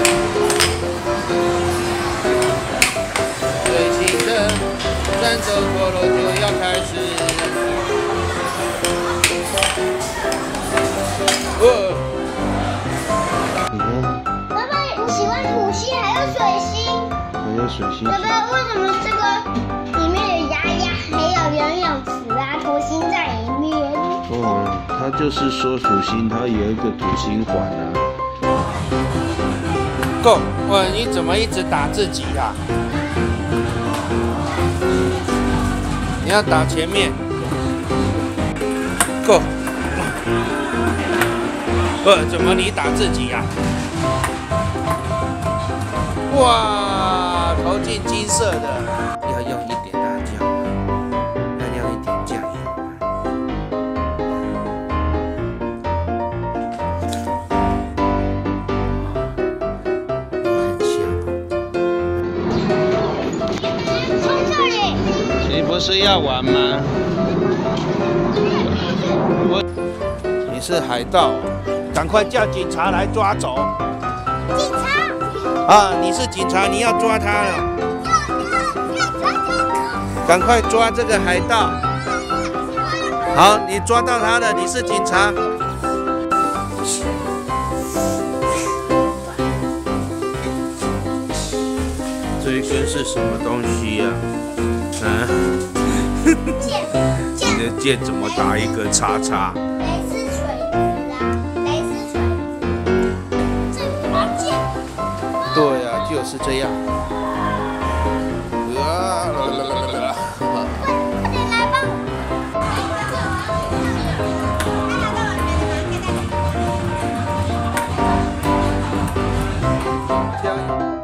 最新的战斗陀螺就要开始。 你看， 爸爸，你喜欢土星还有水星？ 还有水星。 爸爸，为什么这个里面有鸭鸭，还有游泳池啊？土星在里面。 哦，他就是说土星它有一个土星环啊。 Go！ 喂，你怎么一直打自己呀？你要打前面。Go！ 怎么你打自己呀？哇，投进金色的，要用一点辣椒，要用一点酱油。很香。 从这里。 你不是要玩吗？ 你是海盗，赶快叫警察来抓走。 警察。 啊，你是警察，你要抓他了。赶快抓这个海盗。好，你抓到他了，你是警察。这一根是什么东西呀？你的剑怎么打一个叉叉？ 蕾丝锤子啊，蕾丝锤子。这把剑。 对啊，就是这样。 快点来吧。 加油！